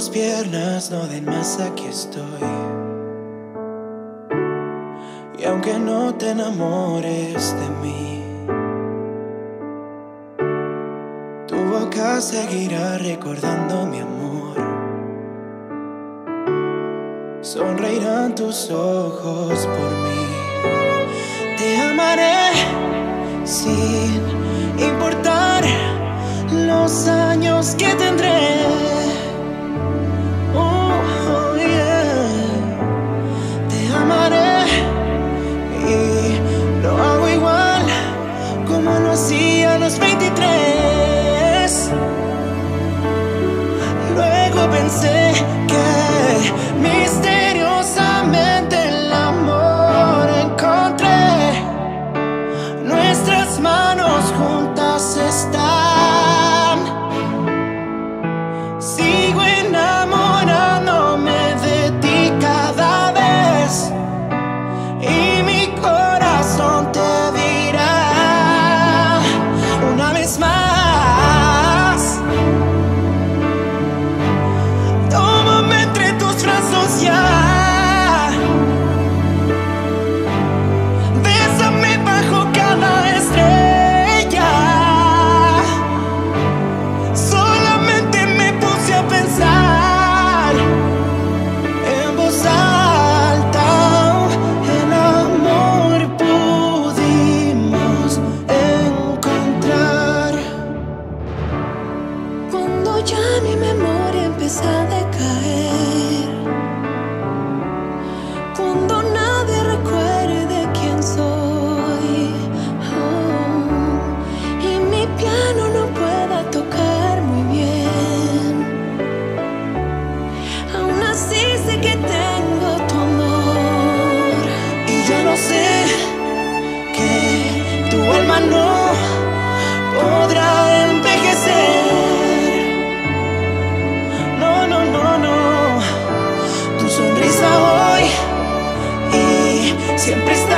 tus piernas no den más, aquí estoy. Y aunque no te enamores de mí, tu boca seguirá recordando mi amor. Sonreirán tus ojos por mí. Te amaré sin importar los años que tendré. Oh, yeah. Te amaré y lo hago igual como lo hacía a los 23. Luego pensé que misteriosamente el amor encontré. Nuestras manos juntas están. Sigo enamorándome de ti cada vez, y mi corazón te dirá una vez más: tómame entre tus brazos ya, bésame bajo cada estrella. Solamente me puse a pensar en voz alta: el amor pudimos encontrar. Cuando ya mi memoria empezó a decaer, cuando nadie recuerde quién soy, y mi piano no pueda tocar muy bien, aún así sé que tengo tu amor. Y yo no sé que tu alma no podrá envejecer. No, no, no, no. Tu sonrisa hoy y siempre está